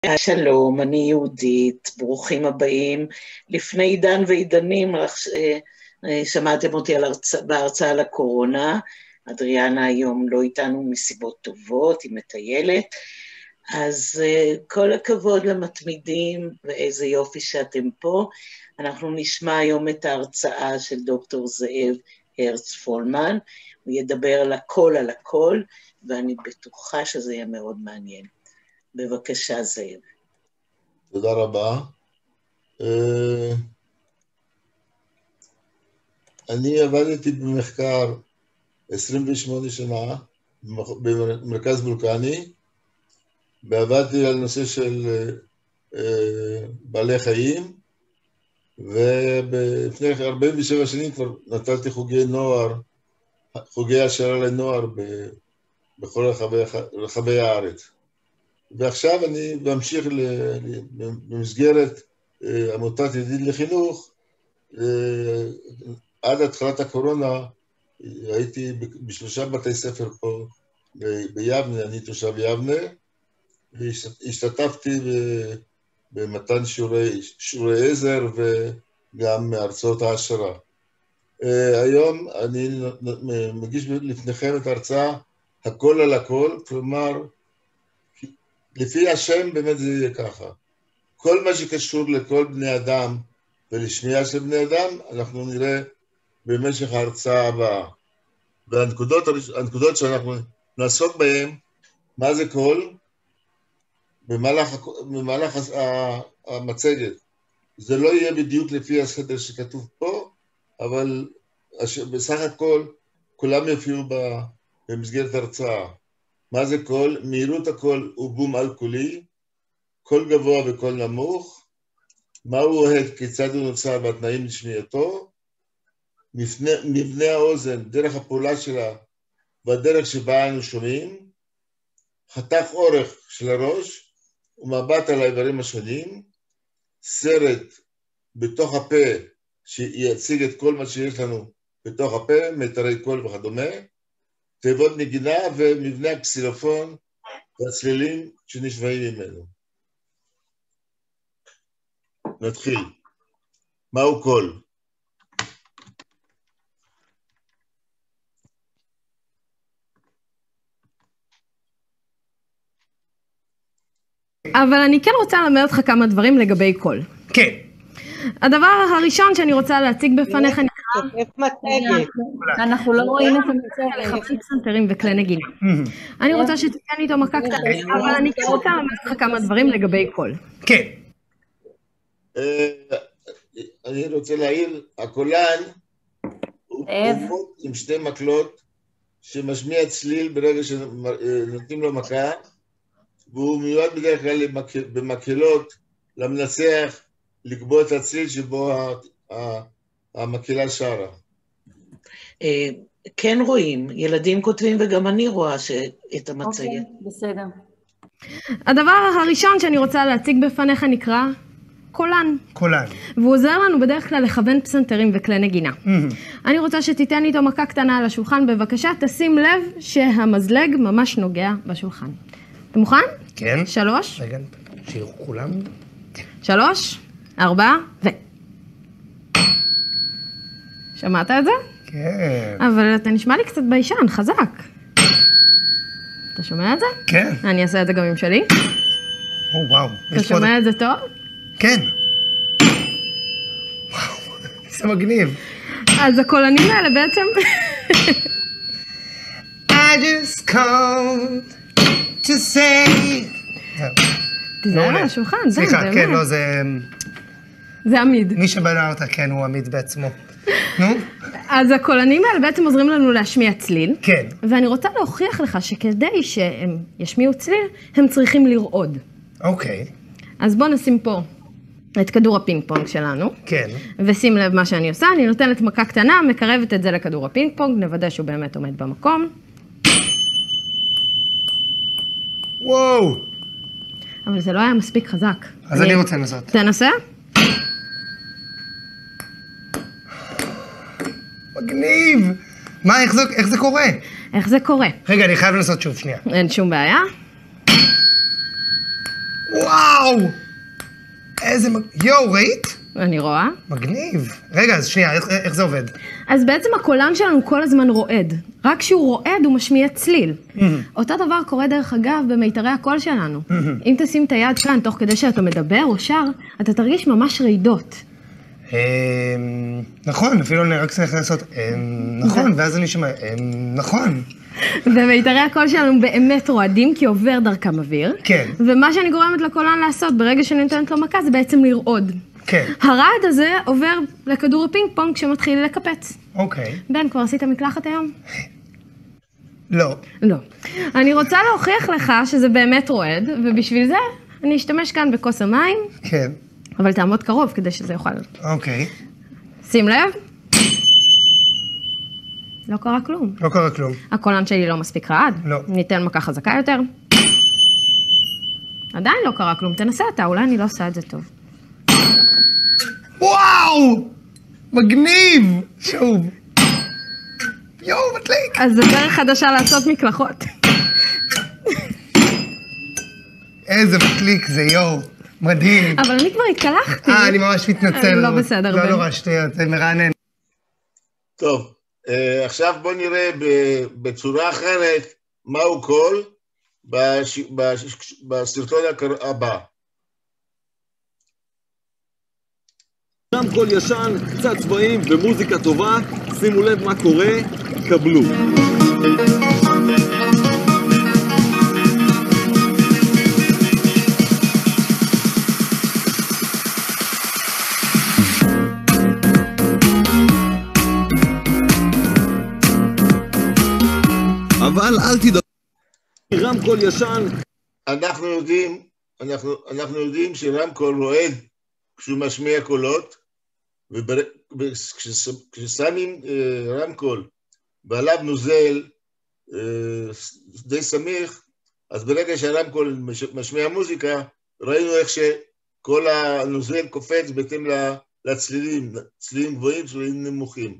שלום, אני יהודית, ברוכים הבאים. לפני עידן ועידנים, שמעתם אותי בהרצאה על הקורונה, אדריאנה היום לא איתנו מסיבות טובות, היא מטיילת, אז כל הכבוד למתמידים ואיזה יופי שאתם פה. אנחנו נשמע היום את ההרצאה של דוקטור זאב הרץ פולמן, הוא ידבר על הכל, ואני בטוחה שזה יהיה מאוד מעניין. בבקשה זאב. תודה רבה. אני עבדתי במחקר 28 שנה במרכז וולקני, ועבדתי על נושא של בעלי חיים, ולפני 47 שנים כבר נתתי חוגי העשרה לנוער בכל רחבי הארץ. ועכשיו אני ממשיך במסגרת עמותת ידיד לחינוך. עד התחלת הקורונה הייתי בשלושה בתי ספר פה ביבנה, אני תושב יבנה, והשתתפתי במתן שיעורי עזר וגם הרצאות העשרה. היום אני מגיש לפניכם את ההרצאה הכל על הכל, כלומר, לפי השם באמת זה יהיה ככה. כל מה שקשור לכל בני אדם ולשמיעה של בני אדם, אנחנו נראה במשך ההרצאה הבאה. והנקודות שאנחנו נעסוק בהן, מה זה קול? במהלך המצגת. זה לא יהיה בדיוק לפי הסדר שכתוב פה, אבל בסך הכל, כולם יופיעו במסגרת ההרצאה. מה זה קול? מהירות הקול הוא בום על-קולי, קול גבוה וקול נמוך, מה הוא אוהד, כיצד הוא נוצר והתנאים לשמיעתו, מבנה האוזן, דרך הפעולה שלה והדרך שבה אנו שומעים, חתך אורך של הראש ומבט על האיברים השונים, סרט בתוך הפה שיציג את כל מה שיש לנו בתוך הפה, מיתרי קול וכדומה, תיבות נגינה ומבנה הקסילופון והצלילים שנשמעים ממנו. נתחיל. מהו קול? אבל אני כן רוצה ללמד אותך כמה דברים לגבי קול. כן. הדבר הראשון שאני רוצה להציג בפניך נקרא... אנחנו לא רואים את המצגת. לכוון פסנתרים וכלי נגינה. אני רוצה שתיתן לי איתו מכה קטנה, אבל אני כן רוצה ללמד אותך כמה דברים לגבי קול. כן. אני רוצה להעיר, הקולן הוא מוט עם שתי מקלות שמשמיע צליל ברגע שנותנים לו מכה, והוא מיועד בדרך כלל במקהלות למנצח לקבוע את הצליל שבו המקהלה שרה. כן רואים, ילדים כותבים וגם אני רואה את המצגת. אוקיי, בסדר. הדבר הראשון שאני רוצה להציג בפניך נקרא קולן. קולן. והוא עוזר לנו בדרך כלל לכוון פסנתרים וכלי נגינה. אני רוצה שתיתן לי איתו מכה קטנה על השולחן, בבקשה תשים לב שהמזלג ממש נוגע בשולחן. אתה מוכן? כן. 3. רגע, שיראו כולם. 3, 4, ו... שמעת את זה? כן. אבל אתה נשמע לי קצת ביישן, חזק. אתה שומע את זה? כן. אני אעשה את זה גם עם שלי. וואו. אתה שומע את זה טוב? כן. וואו, זה מגניב. אז הקולנים האלה בעצם... I just called to say... תיזהר על השולחן, זה באמת. סליחה, כן, לא, זה... זה עמיד. מי שבנה אותה, כן, הוא עמיד בעצמו. נו? אז הקולנים האלה בעצם עוזרים לנו להשמיע צליל. כן. ואני רוצה להוכיח לך שכדי שהם ישמיעו צליל, הם צריכים לרעוד. אוקיי. אז בוא נשים פה את כדור הפינג פונג שלנו. כן. ושים לב מה שאני עושה, אני נותנת מכה קטנה, מקרבת את זה לכדור הפינג פונג, נוודא שהוא באמת עומד במקום. וואו. אבל זה לא היה מספיק חזק. אז אני רוצה לנסות. תנסה? מגניב. מה, איך זה קורה? איך זה קורה? רגע, אני חייב לנסות שוב, שנייה. אין שום בעיה. וואו! וואו! איזה... יואו, ראית? אני רואה. מגניב. רגע, אז שנייה, איך זה עובד? אז בעצם הקולן שלנו כל הזמן רועד. רק כשהוא רועד הוא משמיע צליל. אותו דבר קורה דרך אגב במיתרי הקול שלנו. אם תשים את היד כאן תוך כדי שאתה מדבר או שר, אתה תרגיש ממש רעידות. נכון, אפילו אני רק צריך לעשות נכון, ואז אני שומע, נכון. ומיתרי הקול שלנו באמת רועדים כי עובר דרכם אוויר. כן. ומה שאני גורמת לקולן לעשות ברגע שאני נותנת לו מכה זה בעצם לרעוד. כן. הרעד הזה עובר לכדור הפינג פונג כשמתחיל לקפץ. אוקיי. בן, כבר עשית מקלחת היום? לא. לא. אני רוצה להוכיח לך שזה באמת רועד, ובשביל זה אני אשתמש כאן בכוס המים. כן. אבל תעמוד קרוב כדי שזה יוכל. אוקיי. שים לב. לא קרה כלום. לא קרה כלום. הקולן שלי לא מספיק רעד. לא. ניתן מכה חזקה יותר. עדיין לא קרה כלום. תנסה אתה, אולי אני לא עושה את זה טוב. וואו! מגניב! שוב. יואו, מדליק. אז זו דרך חדשה לעשות מקלחות. איזה מדליק זה, יואו. מדהים. אבל אני כבר התקלחתי. אני ממש מתנצל. לא בסדר. לא נורא שטויות, זה מרענן. טוב, עכשיו בוא נראה בצורה אחרת מהו קול בסרטון הבא. רמקול ישן, קצת צבעים ומוזיקה טובה, שימו לב מה קורה, קבלו. אבל אל תדאגו, רמקול ישן. אנחנו יודעים שרמקול רועד כשהוא משמיע קולות, וכששמים רמקול ועליו נוזל די סמיך, אז ברגע שהרמקול משמיע מוזיקה, ראינו איך שכל הנוזל קופץ בהתאם לצלילים, צלילים גבוהים, צלילים נמוכים.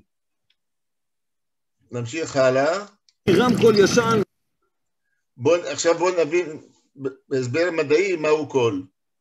נמשיך הלאה. רמקול ישן. עכשיו בואו נבין בהסבר מדעי מהו קול.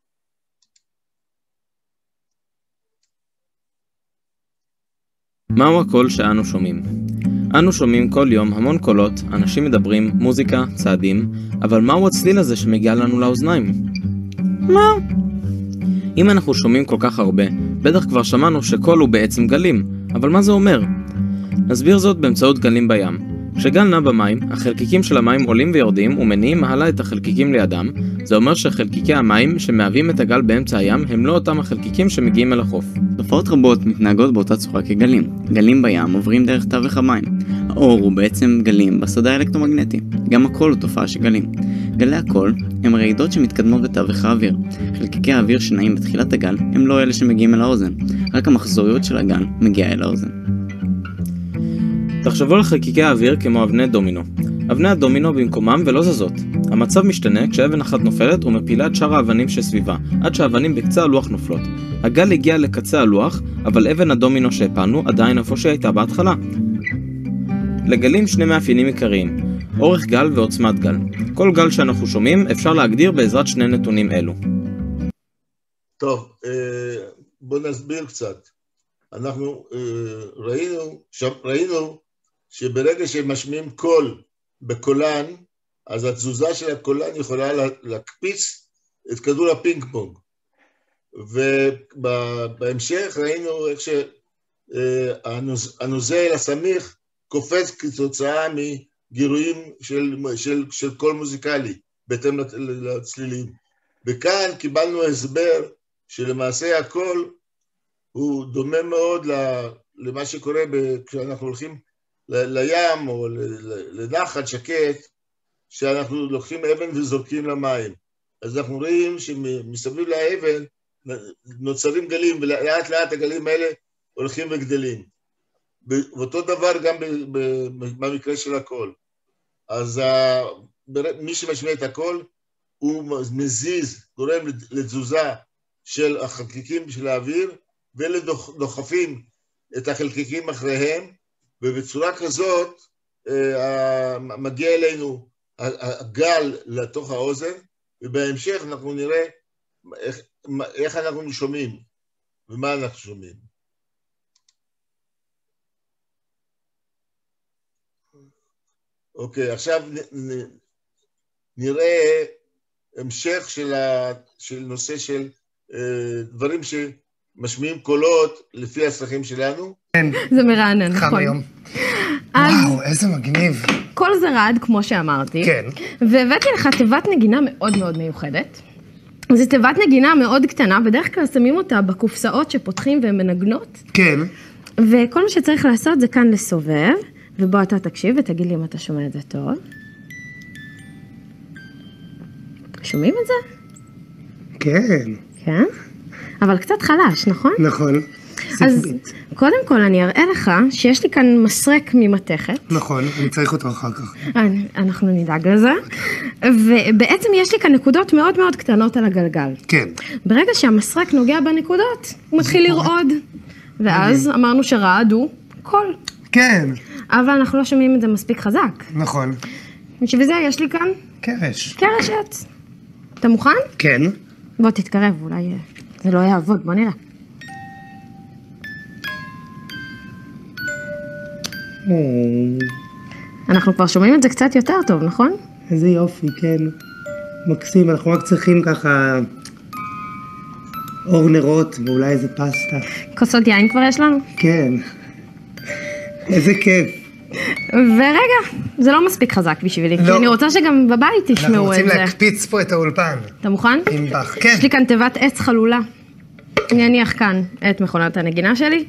מהו הקול שאנו שומעים? אנו שומעים כל יום המון קולות, אנשים מדברים, מוזיקה, צעדים, אבל מהו הצליל הזה שמגיע לנו לאוזניים? מה? אם אנחנו שומעים כל כך הרבה, בטח כבר שמענו שקול הוא בעצם גלים, אבל מה זה אומר? נסביר זאת באמצעות גלים בים. כשגל נע במים, החלקיקים של המים עולים ויורדים ומניעים הלאה את החלקיקים לידם, זה אומר שחלקיקי המים שמהווים את הגל באמצע הים הם לא אותם החלקיקים שמגיעים אל החוף. תופעות רבות מתנהגות באותה צורה כגלים. גלים בים עוברים דרך תווך המים. האור הוא בעצם גלים בשדה האלקטרומגנטי. גם הקול הוא תופעה של גלים. גלי הקול הם רעידות שמתקדמות בתווך האוויר. חלקיקי האוויר שנעים בתחילת הגל הם לא אלה שמגיעים אל האוזן. רק המחזוריות של הגל מגיעה אל האוזן. תחשבו על חלקיקי האוויר כמו אבני דומינו. אבני הדומינו במקומם ולא זזות. המצב משתנה כשאבן אחת נופלת ומפילה את שאר האבנים שסביבה, עד שהאבנים בקצה הלוח נופלות. הגל הגיע לקצה הלוח, אבל אבן הדומינו שהפלנו עדיין איפה שהייתה בהתחלה. לגלים שני מאפיינים עיקריים, אורך גל ועוצמת גל. כל גל שאנחנו שומעים אפשר להגדיר בעזרת שני נתונים אלו. טוב, בוא נסביר קצת. אנחנו ראינו שברגע שמשמיעים קול בקולן, אז התזוזה של הקולן יכולה להקפיץ את כדור הפינג פונג. ובהמשך ראינו איך שהנוזל הסמיך קופץ כתוצאה מגירויים של קול מוזיקלי, בהתאם לצלילים. וכאן קיבלנו הסבר שלמעשה הקול הוא דומה מאוד למה שקורה כשאנחנו הולכים לים או לנחל שקט, שאנחנו לוקחים אבן וזורקים למים. אז אנחנו רואים שמסביב לאבן נוצרים גלים, ולאט לאט הגלים האלה הולכים וגדלים. ואותו דבר גם במקרה של הקול. אז מי שמשמיע את הקול, הוא מזיז, גורם לתזוזה של החלקיקים של האוויר, ולדוחפים את החלקיקים אחריהם, ובצורה כזאת מגיע אלינו הגל לתוך האוזן, ובהמשך אנחנו נראה איך אנחנו שומעים, ומה אנחנו שומעים. אוקיי, עכשיו נראה המשך של נושא של דברים שמשמיעים קולות לפי הצרכים שלנו. כן. זה מרענן, נכון. חם היום. וואו, איזה מגניב. כל זה רעד, כמו שאמרתי. כן. והבאתי לך תיבת נגינה מאוד מאוד מיוחדת. זו תיבת נגינה מאוד קטנה, בדרך כלל שמים אותה בקופסאות שפותחים והן מנגנות. כן. וכל מה שצריך לעשות זה כאן לסובב, ובוא אתה תקשיב ותגיד לי אם אתה שומע את זה טוב. שומעים את זה? כן. כן? אבל קצת חלש, נכון? נכון. אז קודם כל אני אראה לך שיש לי כאן מסרק ממתכת. נכון, אני צריך אותו אחר כך. אנחנו נדאג לזה. ובעצם יש לי כאן נקודות מאוד מאוד קטנות על הגלגל. כן. ברגע שהמסרק נוגע בנקודות, הוא מתחיל לרעוד. ואז אמרנו שרעד הוא קול. כן. אבל אנחנו לא שומעים את זה מספיק חזק. נכון. בשביל זה יש לי כאן קרש. קרש עץ. אתה מוכן? כן. בוא תתקרב, אולי זה לא יעבוד, בוא נראה. אנחנו כבר שומעים את זה קצת יותר טוב, נכון? איזה יופי, כן. מקסים, אנחנו רק צריכים ככה אור נרות ואולי איזה פסטה. כוסות יין כבר יש לנו? כן. איזה כיף. ורגע, זה לא מספיק חזק בשבילי, כי אני רוצה שגם בבית תשמעו את זה. אנחנו רוצים להקפיץ פה את האולפן. אתה מוכן? עם בח, כן. יש לי כאן תיבת עץ חלולה. אני אניח כאן את מכונת הנגינה שלי,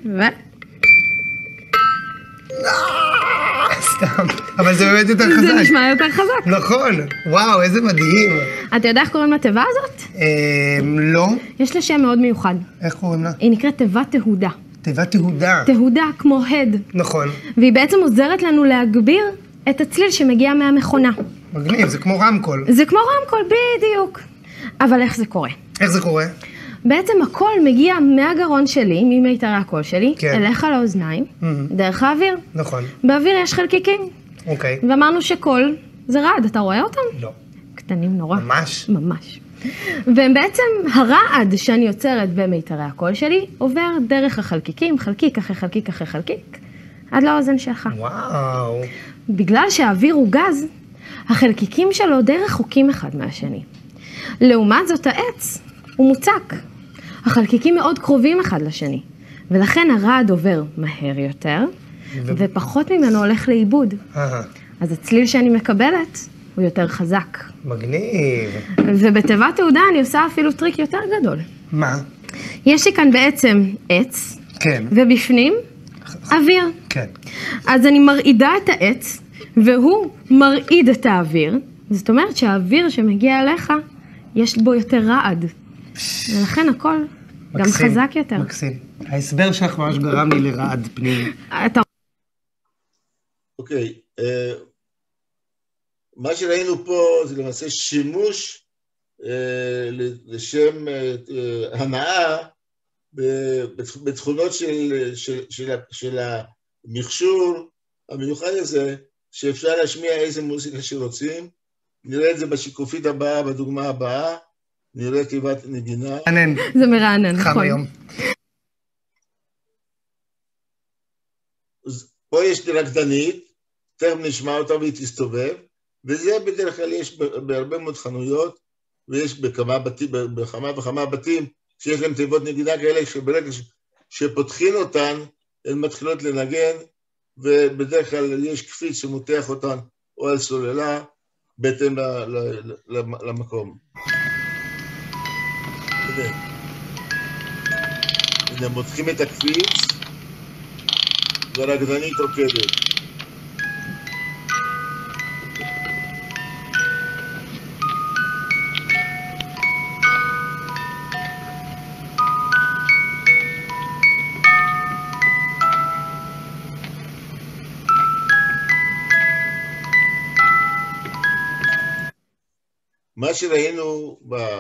סתם, אבל זה באמת יותר חזק. זה נשמע יותר חזק. נכון, וואו, איזה מדהים. אתה יודע איך קוראים לתיבה הזאת? לא. יש לה שם מאוד מיוחד. איך קוראים לה? היא נקראת תיבת תהודה. תיבת תהודה. תהודה כמו הד. נכון. והיא בעצם עוזרת לנו להגביר את הצליל שמגיע מהמכונה. מגניב, זה כמו רמקול. זה כמו רמקול, בדיוק. אבל איך זה קורה? איך זה קורה? בעצם הקול מגיע מהגרון שלי, ממיתרי הקול שלי, כן. אליך לאוזניים, דרך האוויר. נכון. באוויר יש חלקיקים. אוקיי. ואמרנו שקול זה רעד, אתה רואה אותם? לא. קטנים נורא. ממש? ממש. והם בעצם הרעד שאני יוצרת במיתרי הקול שלי, עובר דרך החלקיקים, חלקיק אחרי חלקיק אחרי חלקיק, עד לאוזן שלך. וואו. בגלל שהאוויר הוא גז, החלקיקים שלו די רחוקים אחד מהשני. לעומת זאת העץ הוא מוצק. החלקיקים מאוד קרובים אחד לשני, ולכן הרעד עובר מהר יותר, ופחות ממנו הולך לאיבוד. אז הצליל שאני מקבלת הוא יותר חזק. מגניב. ובתיבת תהודה אני עושה אפילו טריק יותר גדול. מה? יש לי כאן בעצם עץ, כן. ובפנים אוויר. כן. אז אני מרעידה את העץ, והוא מרעיד את האוויר. זאת אומרת שהאוויר שמגיע אליך, יש בו יותר רעד. ולכן הכל גם חזק יותר. מקסים. ההסבר שלך ממש גרם לי לרעד פנים. אוקיי. מה שראינו פה זה למעשה שימוש לשם הנאה בתכונות של המכשור המיוחד הזה, שאפשר להשמיע איזה מוזיקה שרוצים. נראה את זה בשיקופית הבאה, בדוגמה הבאה. נראה תיבת נגינה. זה מרענן, נכון. חם היום. פה יש רקדנית, תכף נשמע אותה והיא תסתובב, וזה בדרך כלל יש בהרבה מאוד חנויות, ויש בכמה וכמה בתים שיש להם תיבות נגינה כאלה, שברגע שפותחים אותן, הן מתחילות לנגן, ובדרך כלל יש קפיץ שמותח אותן או על סוללה, בהתאם למקום. הנה, מותחים את הקפיץ, והרקדנית רוקדת. מה שראינו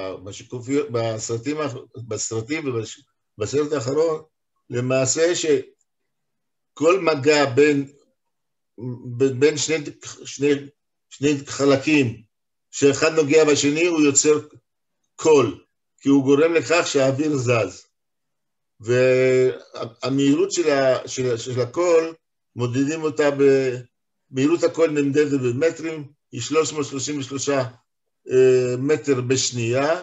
בסרטים ובסרט האחרון, למעשה שכל מגע בין שני חלקים, שאחד נוגע בשני, הוא יוצר קול. כי הוא גורם לכך שהאוויר זז. והמהירות של הקול, מודדים אותה במהירות הקול נמדדת במטרים, היא 333 מטר בשנייה,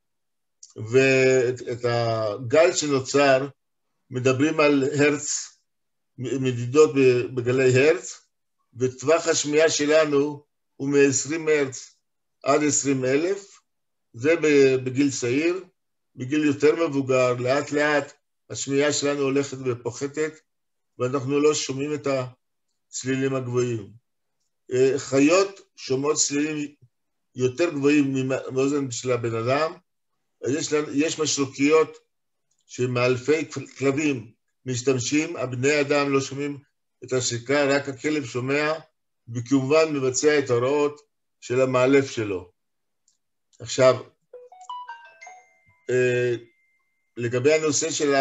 ואת הגל שנוצר, מדברים על הרץ, מדידות בגלי הרץ, וטווח השמיעה שלנו הוא מ-20 הרץ עד 20,000, זה בגיל צעיר. בגיל יותר מבוגר, לאט לאט השמיעה שלנו הולכת ופוחתת, ואנחנו לא שומעים את הצלילים הגבוהים. חיות שומעות צלילים יותר גבוהים מאוזן של הבן אדם. יש משרוקיות שמאלפי כלבים משתמשים, הבני אדם לא שומעים את השריקה, רק הכלב שומע, וכמובן מבצע את ההוראות של המאלף שלו. עכשיו, לגבי הנושא של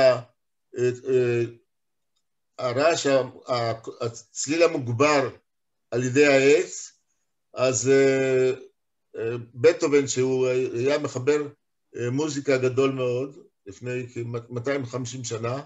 הרעש, הצליל המוגבר על ידי העץ, אז בטהובן, שהוא היה מחבר מוזיקה גדול מאוד, לפני כ-250 שנה,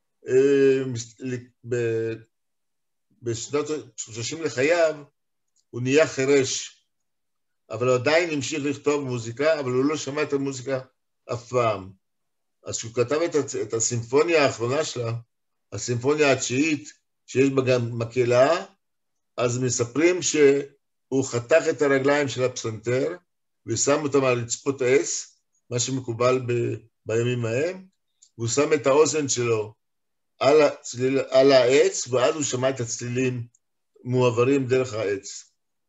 בשנות 30 לחייו, הוא נהיה חירש, אבל הוא עדיין המשיך לכתוב מוזיקה, אבל הוא לא שמע את המוזיקה אף פעם. אז כשהוא כתב את הסימפוניה האחרונה שלה, הסימפוניה התשיעית, שיש בה גם מקהלה, אז מספרים שהוא חתך את הרגליים של הפסנתר, ושם אותם על רצפות עץ, מה שמקובל בימים ההם, והוא שם את האוזן שלו על העץ, ואז הוא שמע את הצלילים מועברים דרך העץ.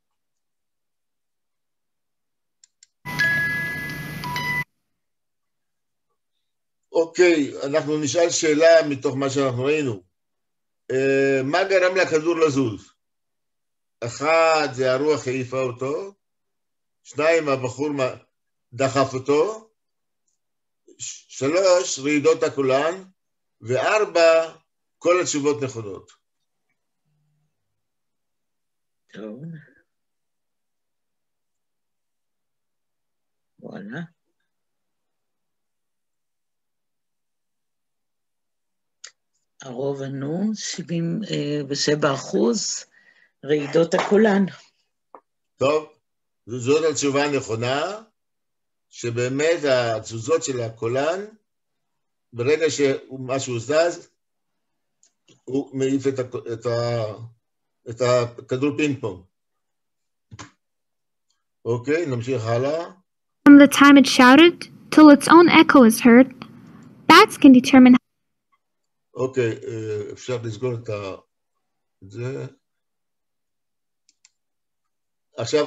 אוקיי, אנחנו נשאל שאלה מתוך מה שאנחנו ראינו. מה גרם לכדור לזוז? 1, זה הרוח העיפה אותו, 2, הבחור דחף אותו, 3, רעידות הקולן, ו4, כל התשובות נכונות. טוב. וואלה. הרוב ענו, 77%, רעידות הקולן. טוב, זאת התשובה הנכונה, שבאמת התזוזות של הקולן, ברגע שמשהו זז, הוא מעיף את הכדור פינג פונג. אוקיי, נמשיך הלאה. From the time it shouted till its own echo is heard, bats can determine. אוקיי, אפשר לסגור את זה. עכשיו,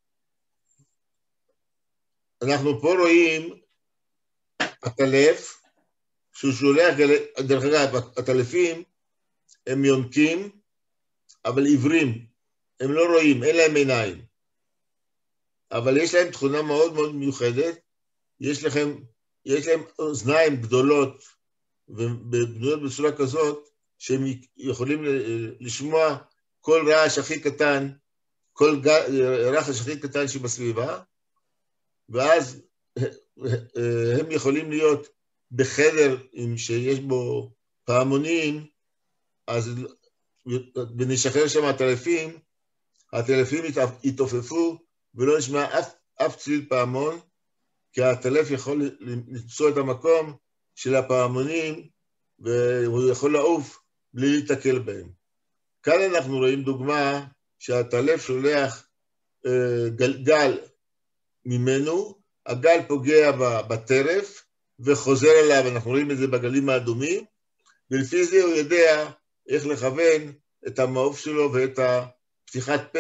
אנחנו פה רואים הטלף, שהוא שולח, דרך אגב, הטלפים הם יונקים, אבל עיוורים, הם לא רואים, אין להם עיניים. אבל יש להם תכונה מאוד מאוד מיוחדת, יש להם אוזניים גדולות, ובנויות בצורה כזאת, שהם יכולים לשמוע כל רעש הכי קטן, כל רחש הכי קטן שבסביבה, ואז הם יכולים להיות בחדר שיש בו פעמונים, אז ונשחרר שם הטלפים יתעופפו, ולא נשמע אף צליל פעמון, כי הטלף יכול למצוא את המקום של הפעמונים, והוא יכול לעוף בלי להתקל בהם. כאן אנחנו רואים דוגמה שהטלף שולח גל ממנו, הגל פוגע בטרף וחוזר אליו, אנחנו רואים את זה בגלים האדומים, ולפי זה הוא יודע איך לכוון את המעוף שלו ואת הפתיחת פה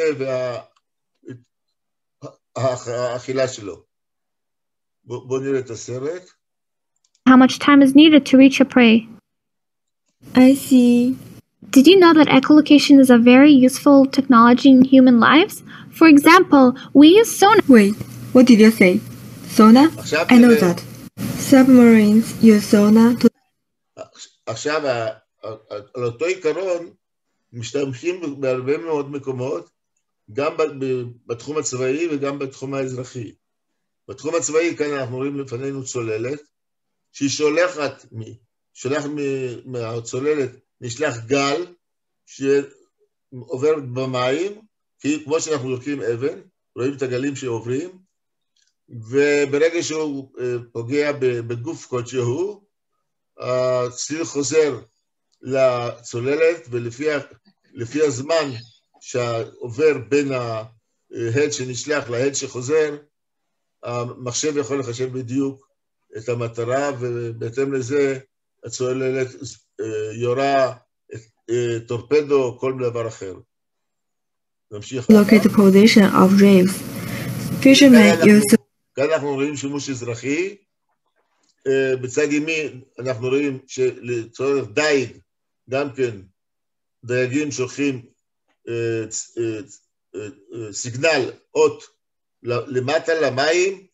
והאכילה שלו. בואו נראה את הסרט. How much time is needed to reach a prey? I see. Did you know that echolocation is a very useful technology in human lives? For example, we use sonar. Wait, what did you say? Sonar? I know that. Submarines use sonar to... עכשיו, על אותו עיקרון, משתמשים בהרבה מאוד מקומות, גם בתחום הצבאי וגם בתחום האזרחי. בתחום הצבאי כאן אנחנו רואים לפנינו צוללת, שהיא שולחת מהצוללת, נשלח גל שעובר במים, כי כמו שאנחנו לוקחים אבן, רואים את הגלים שעוברים, וברגע שהוא פוגע בגוף כלשהו, הצליל חוזר לצוללת, ולפי הזמן שעובר בין ההד שנשלח להד שחוזר, המחשב יכול לחשב בדיוק את המטרה, ובהתאם לזה הצוללת יורה טורפדו או כל דבר אחר. נמשיך. Locate the position of rays. Fishermen use... כאן אנחנו רואים שימוש אזרחי. בצד ימין אנחנו רואים שלצורך דייג, גם כן דייגים שולחים סיגנל, אות, למטה למים,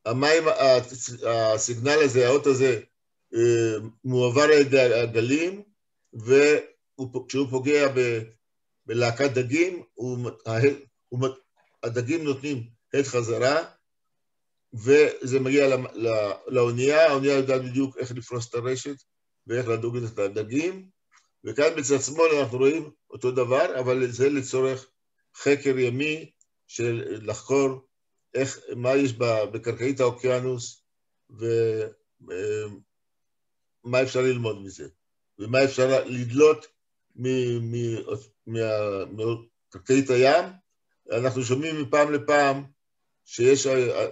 הסיגנל הזה, האות הזה, מועבר על ידי הגלים, וכשהוא פוגע בלהקת דגים, הדגים נותנים הד חזרה, וזה מגיע לאונייה, האונייה יודעת בדיוק איך לפרוס את הרשת, ואיך לדוג את הדגים, וכאן בצד שמאל אנחנו רואים אותו דבר, אבל זה לצורך חקר ימי, של לחקור מה יש בקרקעית האוקיינוס, ומה אפשר ללמוד מזה, ומה אפשר לדלות מקרקעית הים. אנחנו שומעים מפעם לפעם שיש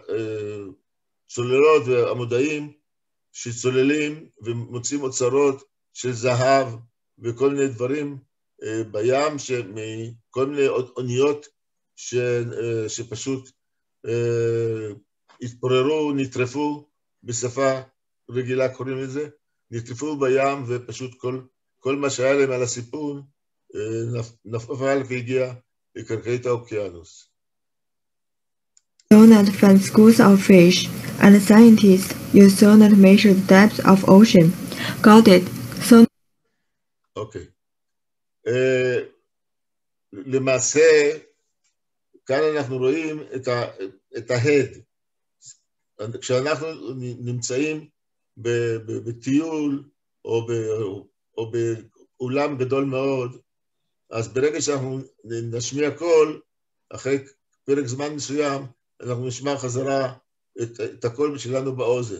צוללות ועמודאים שצוללים ומוצאים אוצרות של זהב וכל מיני דברים בים, מכל מיני אוניות שפשוט התפוררו, נטרפו, בשפה רגילה קוראים לזה, נטרפו בים, ופשוט כל מה שהיה להם על הסיפון נפל והגיע לקרקעית האוקיינוס. Sonar from schools of fish, and scientists use sonar to measure the depth of ocean. Got it. אוקיי. למעשה, כאן אנחנו רואים את ההד. כשאנחנו נמצאים בטיול או באולם גדול מאוד, אז ברגע שאנחנו נשמיע קול, אחרי פרק זמן מסוים, אנחנו נשמע חזרה את הקול שלנו באוזן.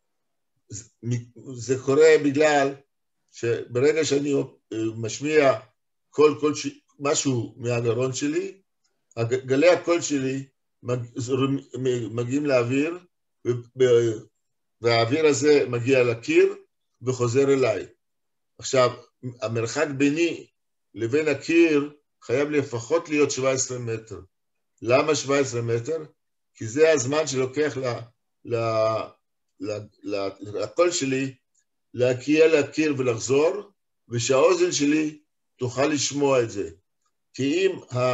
זה קורה בגלל שברגע שאני משמיע משהו מהגרון שלי, גלי הקול שלי מגיעים לאוויר, והאוויר הזה מגיע לקיר וחוזר אליי. עכשיו, המרחק ביני לבין הקיר חייב לפחות להיות 17 מטר. למה 17 מטר? כי זה הזמן שלוקח לקול שלי להגיע לקיר ולחזור, ושהאוזן שלי תוכל לשמוע את זה. כי אם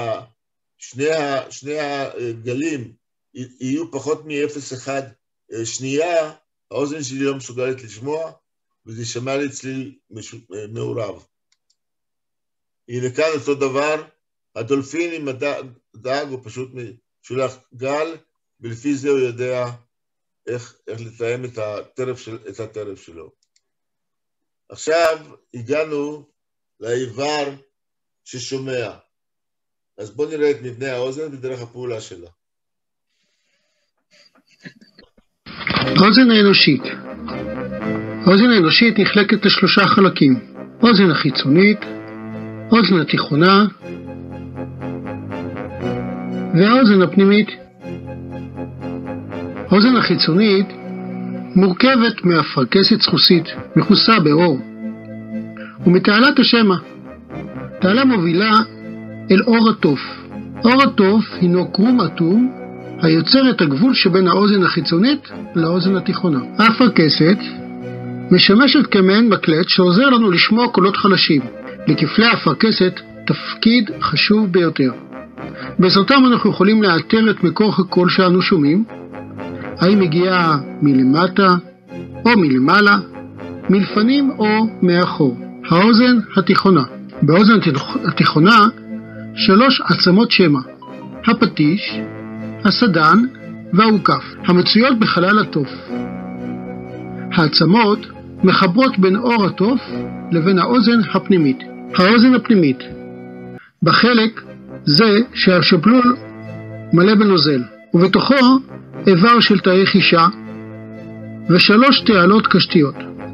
שני הגלים יהיו פחות מ-0.1 שנייה, האוזן שלי לא מסוגלת לשמוע, וזה שמע לי צליל מעורב. הנה כאן אותו דבר, הדולפין עם הדג הוא פשוט שולח גל, ולפי זה הוא יודע איך לתאם את הטרף שלו. עכשיו הגענו לאיבר ששומע. אז בואו נראה את מבנה האוזן ודרך הפעולה שלה. האוזן האנושית. האוזן האנושית נחלקת לשלושה חלקים. האוזן החיצונית, האוזן התיכונה, והאוזן הפנימית. האוזן החיצונית מורכבת מאפרכסת סחוסית, מכוסה באור, ומתעלת השמע. תעלה מובילה אל אור התוף. אור התוף הינו קרום אטום היוצר את הגבול שבין האוזן החיצונית לאוזן התיכונה. האפרכסת משמשת כמעין מקלט שעוזר לנו לשמוע קולות חלשים. לכפלי האפרכסת תפקיד חשוב ביותר. בעזרתם אנחנו יכולים לאתר את מקור הקול שאנו שומעים, האם מגיע מלמטה או מלמעלה, מלפנים או מאחור. האוזן התיכונה. באוזן התיכונה 3 עצמות שמע, הפטיש, הסדן והאוכף, המצויות בחלל התוף. העצמות מחברות בין אור התוף לבין האוזן הפנימית. האוזן הפנימית, בחלק זה שהשבלול מלא בנוזל, ובתוכו איבר של תאי חישה ושלוש תעלות קשתיות.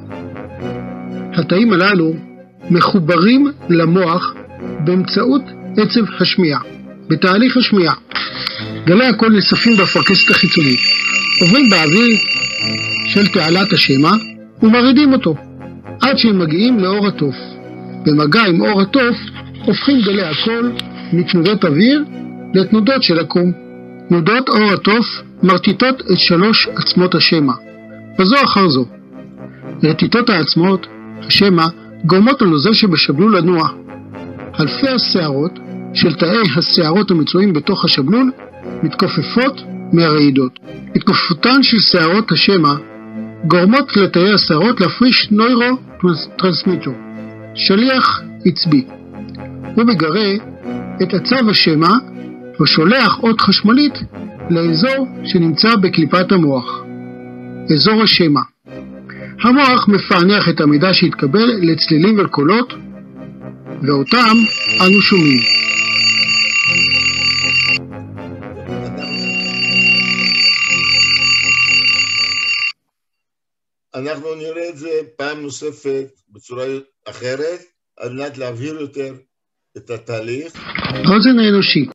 התאים הללו מחוברים למוח באמצעות עצב השמיעה. בתהליך השמיעה, גלי הקול נספים באפרכסת החיצונית, עוברים באוויר של תעלת השמע ומרידים אותו, עד שהם מגיעים לאור התוף. במגע עם אור התוף הופכים גלי הקול מתנודות אוויר לתנודות של הקום. תנודות אור התוף מרטיטות את שלוש עצמות השמע, בזו אחר זו. רטיטות העצמות השמע גורמות לנוזל שבשבלול לנוע. אלפי השערות של תאי השערות המצויים בתוך השבלול מתכופפות מהרעידות. התכופפותן של שערות השמע גורמות לתאי השערות להפריש נוירוטרנסמיטר, שליח עצבי. הוא מגרה את עצב השמע ושולח אות חשמלית לאזור שנמצא בקליפת המוח, אזור השמע. המוח מפענח את המידע שהתקבל לצלילים ולקולות, ואותם אנו שומעים. אנחנו נראה את זה פעם נוספת בצורה אחרת, על מנת להבהיר יותר את התהליך. האוזן האנושית.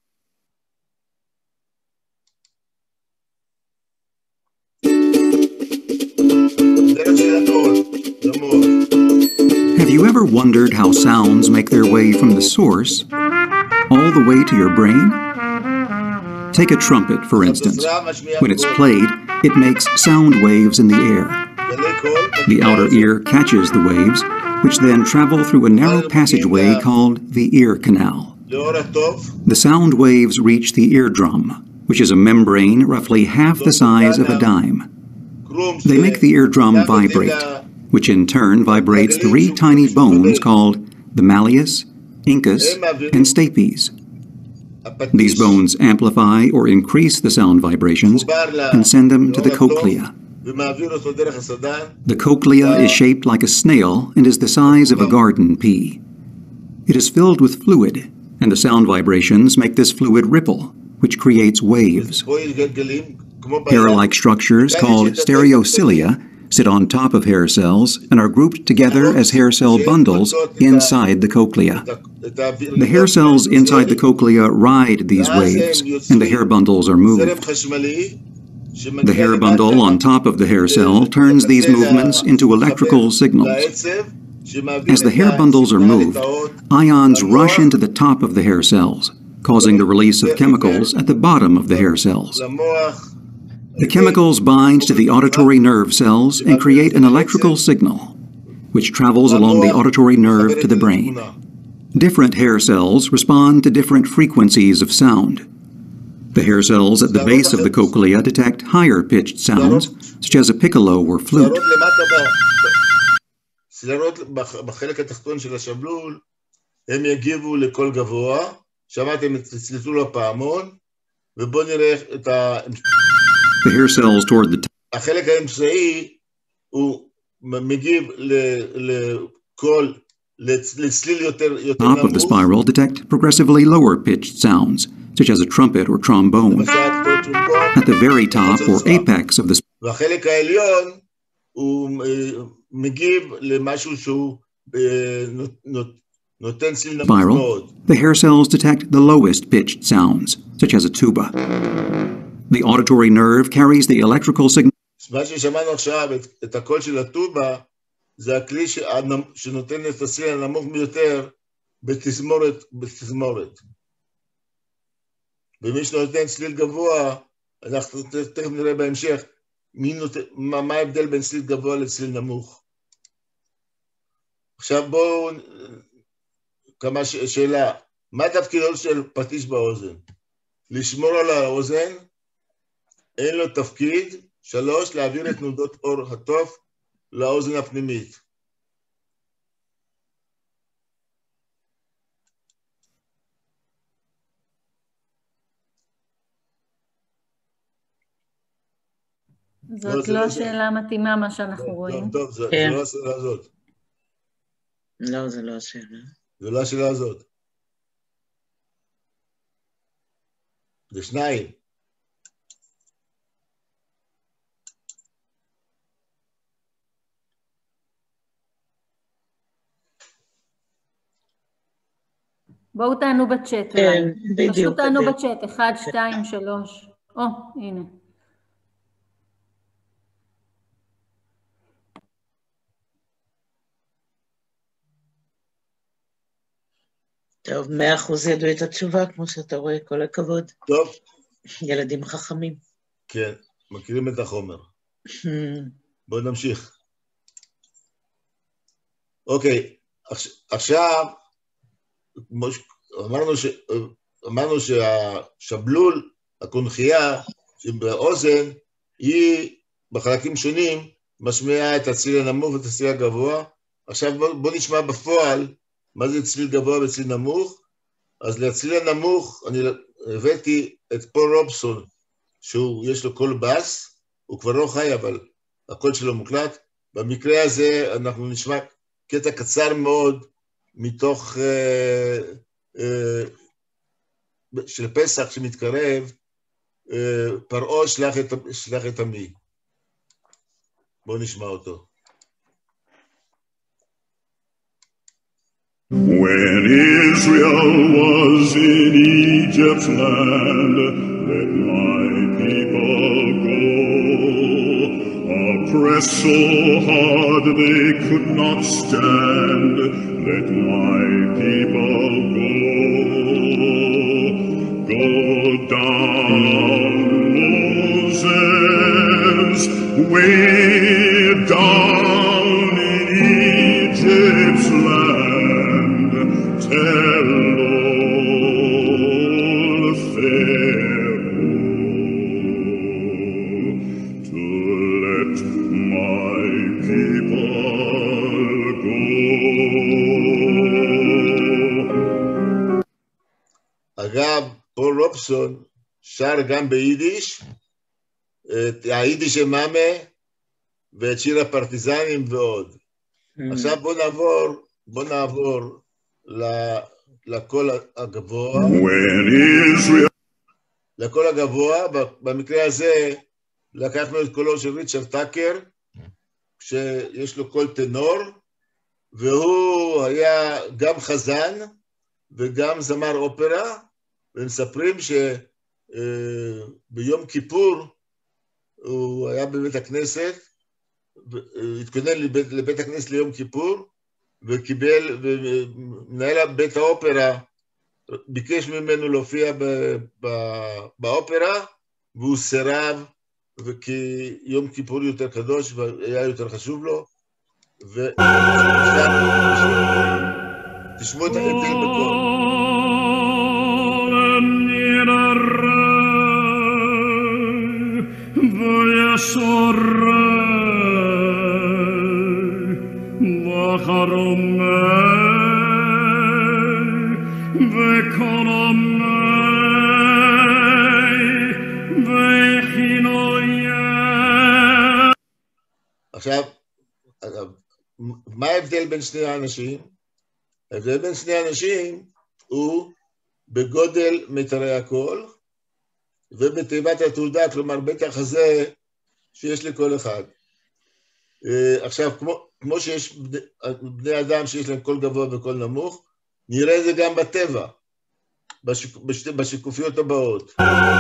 Have you ever wondered how sounds make their way from the source all the way to your brain? Take a trumpet, for instance. When it's played, it makes sound waves in the air. The outer ear catches the waves, which then travel through a narrow passageway called the ear canal. The sound waves reach the eardrum, which is a membrane roughly half the size of a dime. They make the eardrum vibrate, which in turn vibrates three tiny bones called the malleus, incus, and stapes. These bones amplify or increase the sound vibrations and send them to the cochlea. The cochlea is shaped like a snail and is the size of a garden pea. It is filled with fluid, and the sound vibrations make this fluid ripple, which creates waves. Hair-like structures called stereocilia sit on top of hair cells and are grouped together as hair cell bundles inside the cochlea. The hair cells inside the cochlea ride these waves, and the hair bundles are moved. The hair bundle on top of the hair cell turns these movements into electrical signals. As the hair bundles are moved, ions rush into the top of the hair cells, causing the release of chemicals at the bottom of the hair cells. The chemicals bind to the auditory nerve cells and create an electrical signal, which travels along the auditory nerve to the brain. Different hair cells respond to different frequencies of sound. The hair cells at the base of the cochlea detect higher-pitched sounds, such as a piccolo or flute. צלרות בחלק התחתון של השבלול, הם יגיבו לקול גבוה, שמעתם את צלצול הפעמון, ובואו נראה את The hair cells toward the החלק האמצעי הוא מגיב לקול, לצליל יותר top of the spiral detect progressively lower-pitched sounds, such as a trumpet or trombone. At the very top or apex of the והחלק העליון הוא מגיב למשהו שהוא נותן צליל נמוך מאוד. The hair cells detect the lowest-pitched sounds, such as a tuba. The auditory nerve carries the electrical signal. מה ששמענו עכשיו, את הקול של הטובה, זה הכלי שנותן את הצליל הנמוך ביותר בתזמורת. ומי שנותן צליל גבוה, אנחנו תכף נראה בהמשך, מה ההבדל בין צליל גבוה לצליל נמוך. עכשיו בואו, כמה שאלה, מה תפקידו של פטיש באוזן? לשמור על האוזן, אין לו תפקיד. 3, להעביר את תנודות אור התוף לאוזן הפנימית. זאת לא השאלה מתאימה מה שאנחנו רואים. טוב, זה לא השאלה הזאת. לא, זה לא השאלה. זה לא השאלה הזאת. זה שניים. בואו תענו בצ'אט. כן, בדיוק. פשוט תענו בצ'אט, 1, 2, 3. הנה. טוב, 100% ידעו את התשובה, כמו שאתה רואה, כל הכבוד. טוב. ילדים חכמים. כן, מכירים את החומר. בואו נמשיך. אוקיי, עכשיו, אמרנו שהשבלול, הקונכייה, שבאוזן, היא בחלקים שונים, משמיעה את הצליל הנמוך ואת הצליל הגבוה. עכשיו בואו נשמע בפועל, מה זה צליל גבוה וצליל נמוך. אז לצליל הנמוך, אני הבאתי את פול רובסון, שיש לו קול בס, הוא כבר לא חי, אבל הקול שלו מוקלט. במקרה הזה אנחנו נשמע קטע קצר מאוד, מתוך של פסח שמתקרב, פרעה שלח את עמי. בואו נשמע אותו. When Israel was in Egypt's land, let my people go. Oppressed so hard they could not stand, let my people go. Go down, Moses, way down in Egypt's land. Tell all Pharaoh to let my people go. אגב, פול רובסון שר גם ביידיש, את היידיש אמאמה ואת שיר הפרטיזנים ועוד. עכשיו בוא נעבור לקול הגבוה. לקול הגבוה, במקרה הזה לקחנו את קולו של ריצ'רד טאקר, שיש לו קול טנור, והוא היה גם חזן וגם זמר אופרה, ומספרים שביום כיפור הוא היה בבית הכנסת, התכונן לבית הכנסת ליום כיפור, וקיבל, ומנהל בית האופרה ביקש ממנו להופיע באופרה, והוא סירב, וכי יום כיפור יותר קדוש והיה יותר חשוב לו, תשמעו את ההבדל בקול. עכשיו, מה ההבדל בין שני האנשים? ההבדל בין שני האנשים הוא בגודל מיתרי הקול ובתיבת התעודה, כלומר בית החזה שיש לכל אחד. עכשיו, כמו שיש בני אדם שיש להם קול גבוה וקול נמוך, נראה את זה גם בטבע, בשיקופיות הבאות.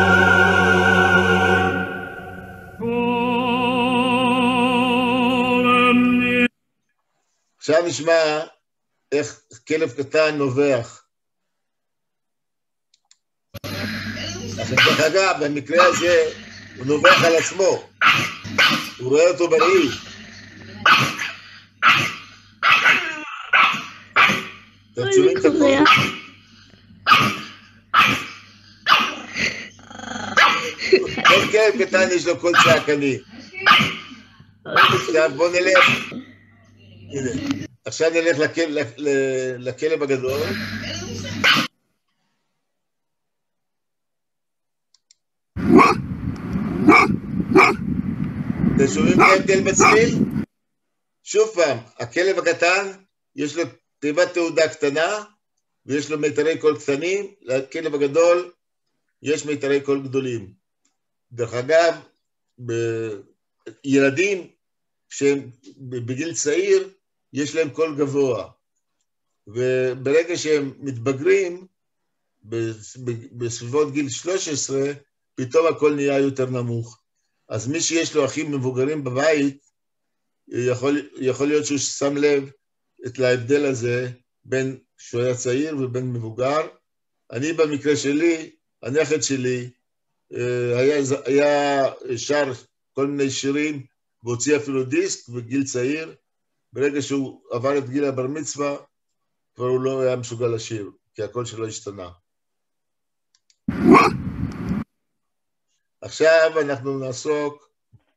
עכשיו נשמע איך כלב קטן נובח. דרך אגב, במקרה הזה הוא נובח על עצמו, הוא רואה אותו בראי. אני קובע. כל כלב קטן יש לו קול צעקני. עכשיו בוא נלך. הנה, עכשיו נלך לכלב הגדול. אתם שומעים את ההבדל בצליל? שוב פעם, הכלב הקטן, יש לו תיבת תעודה קטנה, ויש לו מיתרי קול קטנים, לכלב הגדול יש מיתרי קול גדולים. דרך אגב, ילדים שהם בגיל צעיר, יש להם קול גבוה. וברגע שהם מתבגרים, בסביבות גיל 13, פתאום הקול נהיה יותר נמוך. אז מי שיש לו אחים מבוגרים בבית, יכול להיות שהוא שם לב את ההבדל הזה בין שהוא היה צעיר ובין מבוגר. אני במקרה שלי, הנכד שלי, היה שר כל מיני שירים, והוציא אפילו דיסק בגיל צעיר. ברגע שהוא עבר את גיל הבר מצווה, כבר הוא לא היה מסוגל לשיר, כי הקול שלו השתנה. עכשיו אנחנו נעסוק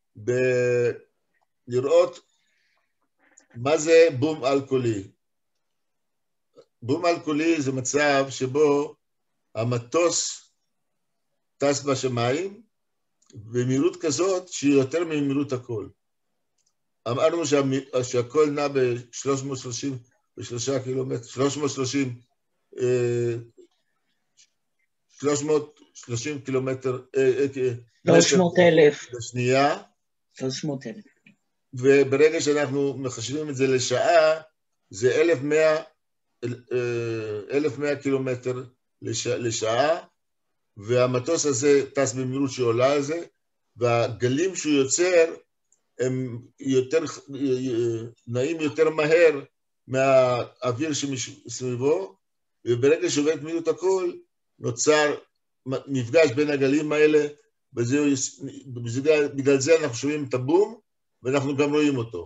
לראות מה זה בום אלכוהולי. בום אלכוהולי זה מצב שבו המטוס טס בשמיים במהירות כזאת שהיא יותר ממהירות הקול. אמרנו שהקול נע ב-333 קילומטר, 330 קילומטר, 300,000 לשנייה. 300,000. וברגע שאנחנו מחשבים את זה לשעה, זה 1,100 קילומטר לשעה, והמטוס הזה טס במהירות שעולה על זה, והגלים שהוא יוצר, הם נעים יותר מהר מהאוויר שמסביבו, וברגע שעובד מהירות הקול, נוצר מפגש בין הגלים האלה, בגלל זה אנחנו שומעים את הבום, ואנחנו גם רואים אותו.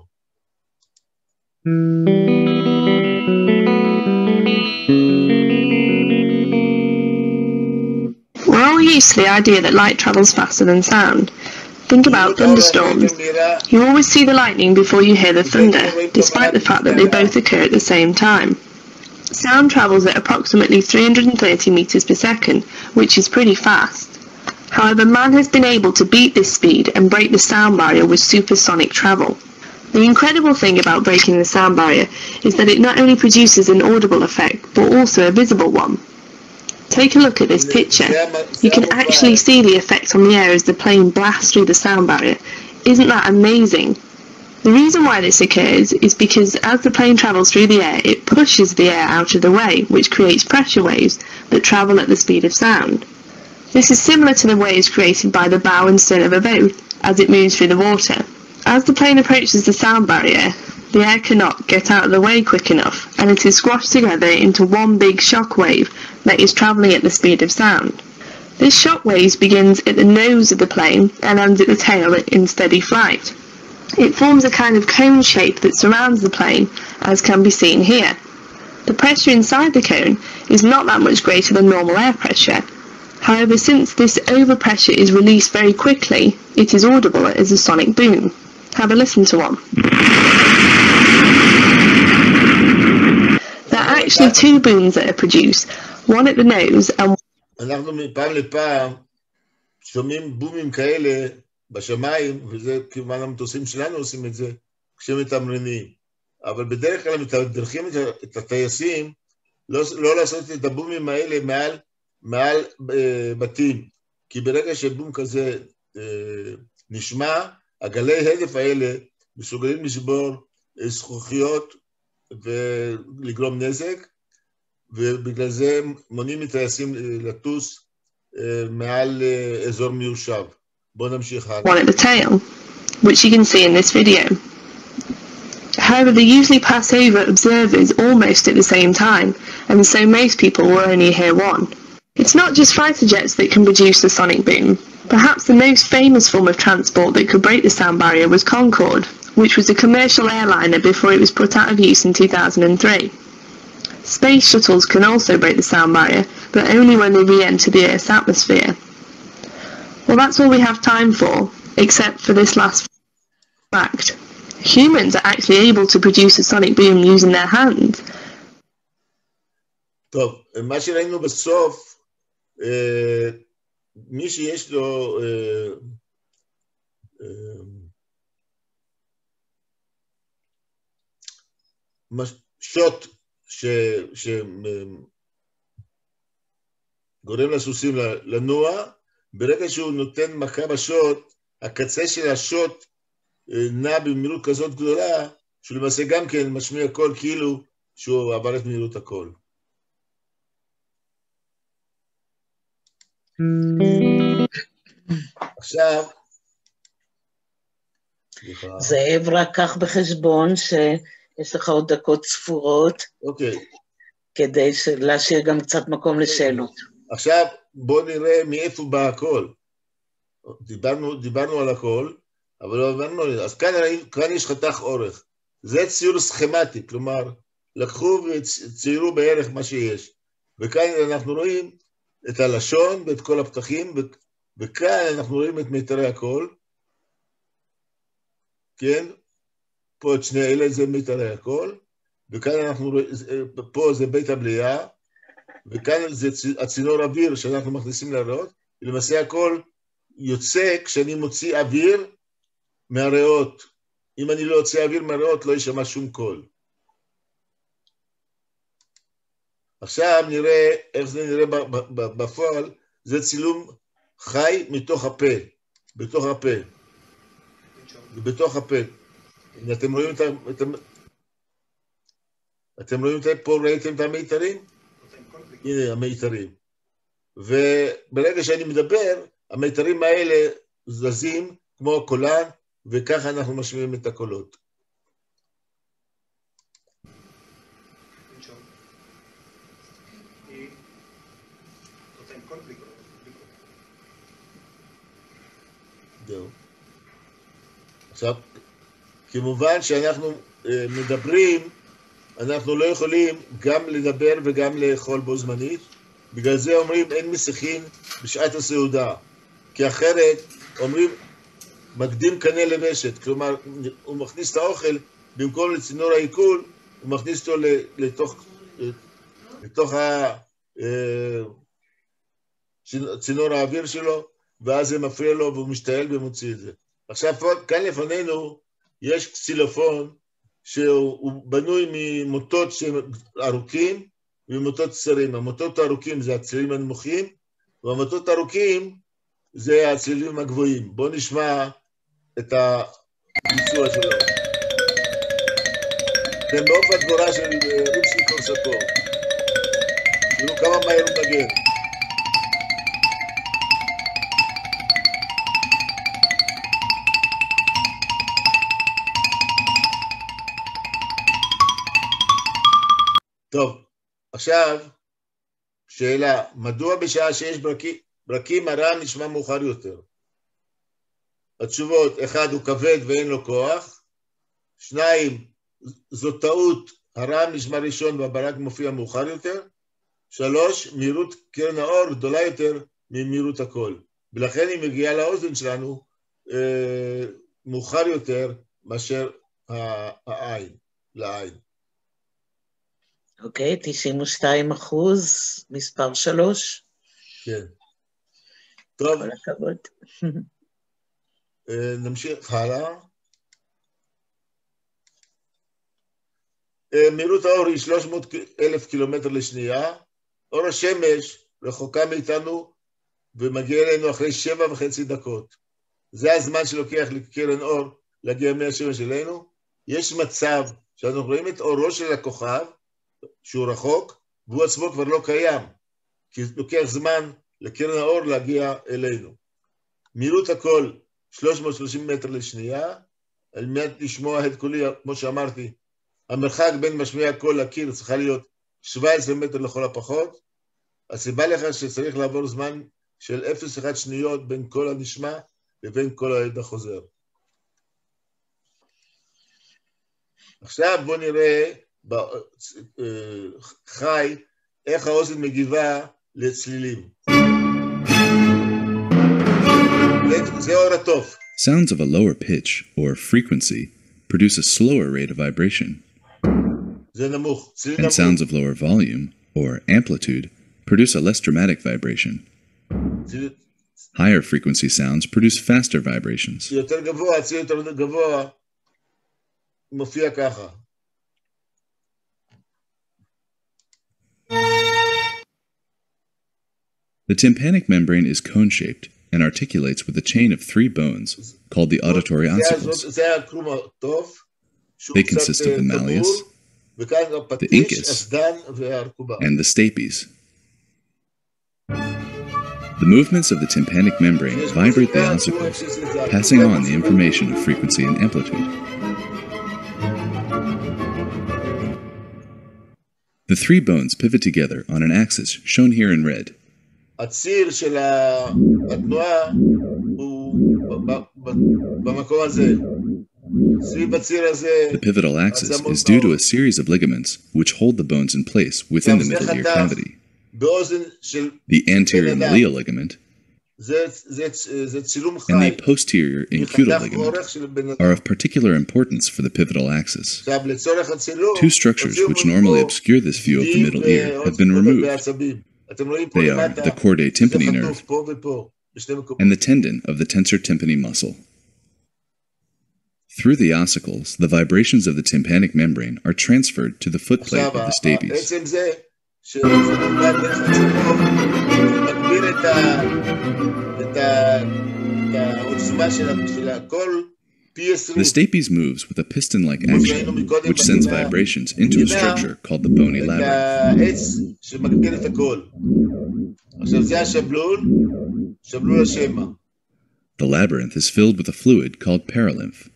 We're all used to the idea that light travels faster than sound. Think about thunderstorms. You always see the lightning before you hear the thunder, despite the fact that they both occur at the same time. Sound travels at approximately 330 meters per second, which is pretty fast. However, man has been able to beat this speed and break the sound barrier with supersonic travel. The incredible thing about breaking the sound barrier is that it not only produces an audible effect, but also a visible one. Take a look at this picture. You can actually see the effect on the air as the plane blasts through the sound barrier. Isn't that amazing? The reason why this occurs is because as the plane travels through the air, it pushes the air out of the way, which creates pressure waves that travel at the speed of sound. This is similar to the waves created by the bow and stern of a boat as it moves through the water. As the plane approaches the sound barrier, the air cannot get out of the way quick enough, and it is squashed together into one big shock wave that is travelling at the speed of sound. This shock wave begins at the nose of the plane and ends at the tail in steady flight. It forms a kind of cone shape that surrounds the plane, as can be seen here. The pressure inside the cone is not that much greater than normal air pressure. However, since this overpressure is released very quickly, it is audible as a sonic boom. Have a listen to one. There are actually two booms that are produced, one at the nose and... אנחנו מפעם לפעם שומעים בומים כאלה בשמיים, וזה כמובן המטוסים שלנו עושים את זה כשהם מתמרנים. אבל בדרך כלל מתדרכים את הטייסים לא לעשות את הבומים האלה מעל בתים, כי ברגע שבום כזה נשמע, הגלי הדף האלה מסוגלים לשבור זכוכיות ולגרום נזק, ובגלל זה מונעים מטייסים לטוס מעל אזור מיושב. בואו נמשיך הלאה. One at the tail, which you can see in this video. However, they usually pass over observers almost at the same time, and so most people will only hear one. It's not just fighter jets that can produce the sonic boom. Perhaps the most famous form of transport that could break the sound barrier was Concorde, which was a commercial airliner before it was put out of use in 2003. Space shuttles can also break the sound barrier, but only when they re-enter the Earth's atmosphere. Well, that's all we have time for, except for this last fact. Humans are actually able to produce a sonic boom using their hands. טוב, מה שראינו בסוף, מי שיש לו שוט שגורם לסוסים לנוע, ברגע שהוא נותן מכה בשוט, הקצה של השוט נע במהירות כזאת גדולה, שהוא למעשה גם כן משמיע קול כאילו שהוא עבר את מהירות הקול. עכשיו, זאב, רק קח בחשבון שיש לך עוד דקות ספורות. אוקיי. כדי להשאיר גם קצת מקום לשאלות. עכשיו בואו נראה מאיפה בא הקול. דיברנו על הקול, אבל לא הבנו, אז כאן יש חתך אורך. זה ציור סכמטי, כלומר, לקחו וציירו בערך מה שיש. וכאן אנחנו רואים את הלשון ואת כל הפתחים, וכאן אנחנו רואים את מיתרי הקול. כן? פה את שני אלה זה מיתרי הקול, וכאן אנחנו רואים, פה זה בית הבליעה, וכאן זה הצינור אוויר שאנחנו מכניסים לריאות, ולמעשה הקול יוצא כשאני מוציא אוויר מהריאות. אם אני לא יוצא אוויר מהריאות, לא יישמע שום קול. עכשיו נראה איך זה נראה בפועל, זה צילום חי מתוך הפה, בתוך הפה. בתוך הפה. אתם רואים אתם רואים פה, ראיתם את המיתרים? הנה המיתרים. וברגע שאני מדבר, המיתרים האלה זזים כמו הקולן, וככה אנחנו משמיעים את הקולות. זהו. עכשיו, כמובן שאנחנו מדברים, אנחנו לא יכולים גם לדבר וגם לאכול בו זמנית, בגלל זה אומרים אין מסיחין בשעת הסעודה, כי אחרת אומרים מקדים קנה לבשת, כלומר הוא מכניס את האוכל במקום לצינור העיכול, הוא מכניס אותו לתוך צינור האוויר שלו, ואז זה מפריע לו והוא משתעל ומוציא את זה. עכשיו כאן לפנינו יש קסילופון שהוא בנוי ממוטות ארוכים ומוטות קצרים. המוטות הארוכים זה הצלילים הנמוכים, והמוטות הארוכים זה הצלילים הגבוהים. בואו נשמע את הביצוע שלו. זה מעוף הדבורה של ריבסקי קורסקוב. תראו כמה מהר הוא מנגן. טוב, עכשיו, שאלה, מדוע בשעה שיש ברקים הרעם נשמע מאוחר יותר? התשובות, אחד, הוא כבד ואין לו כוח, שניים, זו טעות, הרעם נשמע ראשון והברק מופיע מאוחר יותר, שלוש, מהירות קרן האור גדולה יותר ממהירות הקול, ולכן היא מגיעה לאוזן שלנו מאוחר יותר מאשר העין, לעין. אוקיי, 92%, מספר 3. כן. טוב. כל הכבוד. נמשיך הלאה. מהירות האור היא 300,000 קילומטר לשנייה. אור השמש רחוקה מאיתנו ומגיע אלינו אחרי 7.5 דקות. זה הזמן שלוקח לקרן אור להגיע מהשמש אלינו. יש מצב שאנחנו רואים את אורו של הכוכב, שהוא רחוק, והוא עצמו כבר לא קיים, כי לוקח זמן לקרן האור להגיע אלינו. מהירות הקול 330 מטר לשנייה, על מנת לשמוע את קולי, כמו שאמרתי, המרחק בין משמיע הקול לקיר צריכה להיות 17 מטר לכל הפחות, הסיבה לכך שצריך לעבור זמן של 0.1 שניות בין קול הנשמע לבין קול העד החוזר. עכשיו בואו נראה חי, איך האוזן מגיבה לצלילים. זה אור התוף. Sounds of a lower pitch or frequency produce a slower rate of vibration. זה נמוך. And sounds of lower volume or amplitude produce a less dramatic vibration. Higher frequency sounds produce faster vibrations. יותר גבוה, יותר גבוה, מופיע ככה. The tympanic membrane is cone-shaped and articulates with a chain of 3 bones called the auditory ossicles. They consist of the malleus, the incus, and the stapes. The movements of the tympanic membrane vibrate the ossicles, passing on the information of frequency and amplitude. The 3 bones pivot together on an axis shown here in red. הציר של התנועה הוא במקום הזה. סביב הציר הזה... The pivotal axis is due to a series of ligaments which hold the bones in place within the middle ear cavity. The anterior malleal ligament and the posterior incutal ligament are of particular importance for the pivotal axis. 2 structures which normally obscure this view of the middle ear have been removed. They are the chordae tympani nerve and the tendon of the tensor tympani muscle. Through the ossicles, the vibrations of the tympanic membrane are transferred to the footplate of the stapes. The stapes moves with a piston-like action, which sends vibrations into a structure called the bony labyrinth. The labyrinth is filled with a fluid called perilymph.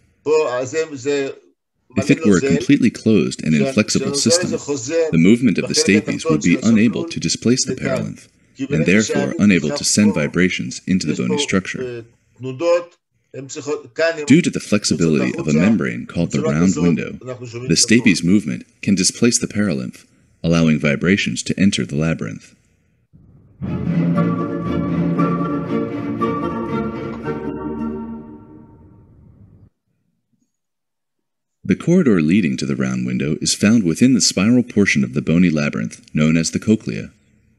If it were a completely closed and inflexible system, the movement of the stapes would be unable to displace the perilymph, and therefore unable to send vibrations into the bony structure. Due to the flexibility of a membrane called the round window, the stapes movement can displace the perilymph, allowing vibrations to enter the labyrinth. The corridor leading to the round window is found within the spiral portion of the bony labyrinth, known as the cochlea.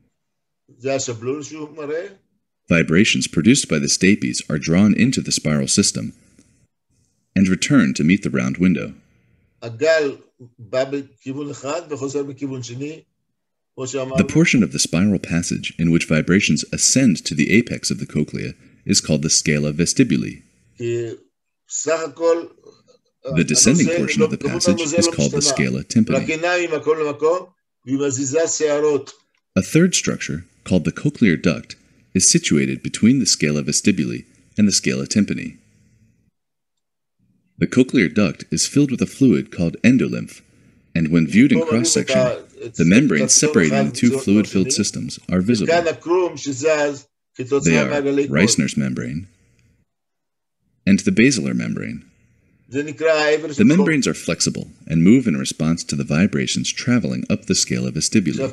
Vibrations produced by the stapes are drawn into the spiral system and return to meet the round window. The portion of the spiral passage in which vibrations ascend to the apex of the cochlea is called the scala vestibuli. The descending portion of the passage is called the scala tympani. A third structure, called the cochlear duct, is situated between the scala vestibuli and the scala tympani. The cochlear duct is filled with a fluid called endolymph, and when viewed in cross-section, the membranes separating the 2 fluid-filled systems are visible. They are Reissner's membrane and the basilar membrane. The membranes are flexible and move in response to the vibrations traveling up the scala vestibuli.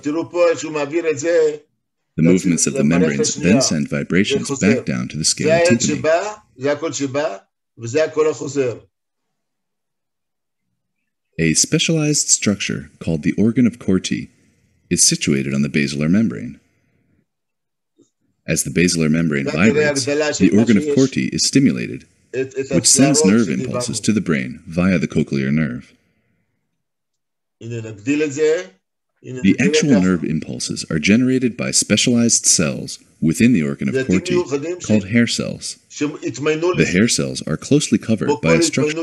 The movements of the membranes then send vibrations back down to the scala tympani. A specialized structure called the organ of Corti is situated on the basilar membrane. As the basilar membrane vibrates, the organ of Corti is stimulated, which sends nerve impulses to the brain via the cochlear nerve. The actual nerve impulses are generated by specialized cells within the organ of Corti called hair cells. The hair cells are closely covered by a structure.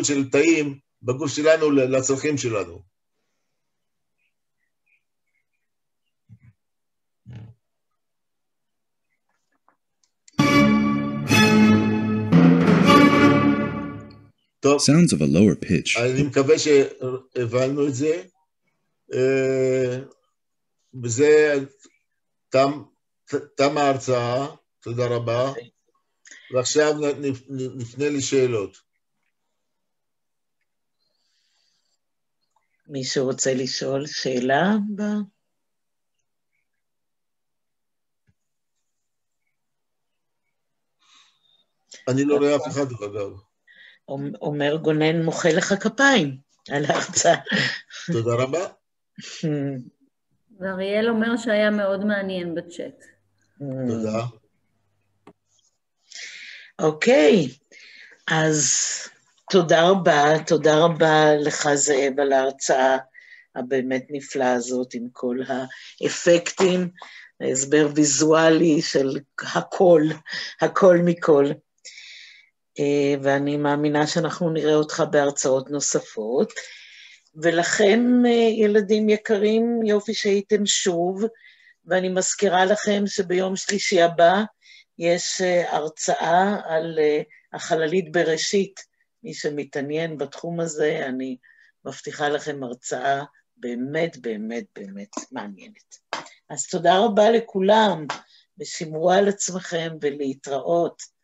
Sounds of a lower pitch. אני מקווה שהבנו את זה. בזה תם ההרצאה, תודה רבה. ועכשיו נפנה לשאלות. מישהו רוצה לשאול שאלה? אני לא רואה אף אחד, אגב. אומר גונן, מוחא לך כפיים על ההרצאה. תודה רבה. ואריאל אומר שהיה מאוד מעניין בצ'אט. תודה. אוקיי, אז תודה רבה לך זאב על ההרצאה הבאמת נפלאה הזאת עם כל האפקטים הסבר ויזואלי של הכל מכל. ואני מאמינה שאנחנו נראה אותך בהרצאות נוספות, ולכן ילדים יקרים, יופי שהייתם שוב, ואני מזכירה לכם שביום שלישי הבא יש הרצאה על החללית בראשית, מי שמתעניין בתחום הזה, אני מבטיחה לכם הרצאה באמת באמת באמת מעניינת. אז תודה רבה לכולם, ושמרו על עצמכם ולהתראות.